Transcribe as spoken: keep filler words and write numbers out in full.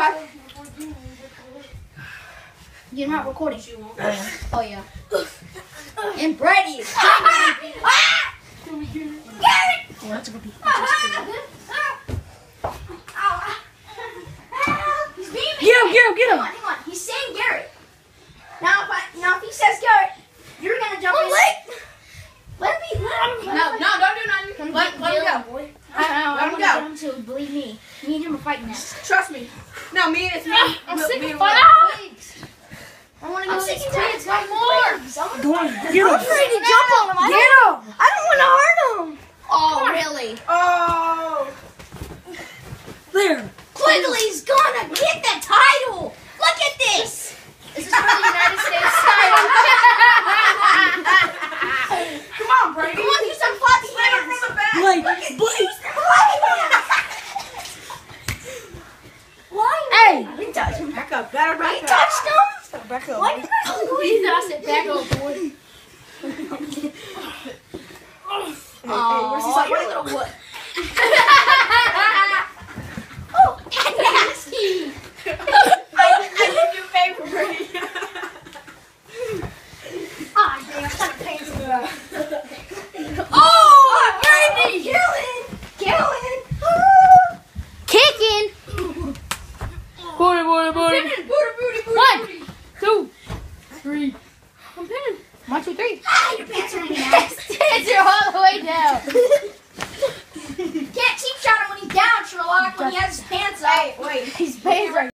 Five. You're not recording. Oh yeah. And Brady is coming. Ah! Garrett! Oh, that's a good piece. He's beaming. Get him, get him, get him. Hang on, hang on. He's saying Garrett. Now if I, now if he says Garrett, you're gonna jump in. Let, let me. Let him. No, no, don't do nothing. Let, let him go. Boy. I don't know. Let I him want go. to get him to believe me. Me and him are fighting now. Trust me. No, me and it's me. I'm Me- sick me of and fighting. I want to go I'm to sick this and place. tired. One more. Go on, get I'm him. ready to jump on him. I Get don't, him. I don't want to hurt him. Oh, really? Oh. There. Quigley's gonna get the title. Look at this. This is for the United States title. Come on, Brady. Come on, use some floppy Slam him hands. from the back. Blake, Blake. Why? Hey. We touched him. Back up. Better back We up. touched him. Back up. Why did I You gotta sit back, old boy. Hey, hey, where's his Oh, like, you little what? Oh, Nasty. I, I did you a favor, Brady. Ah, damn, kind of pains in the oh, Brady, killing, killing, kicking. Booty, booty, booty. Booty, booty, booty, One. booty. Two. Three. I'm pinning. One, two, three. Ah, your pants are hanging out. Pants are all the way down. Can't cheap shot him when he's down, Sherlock, when he has his pants up. Hey, wait. His pants are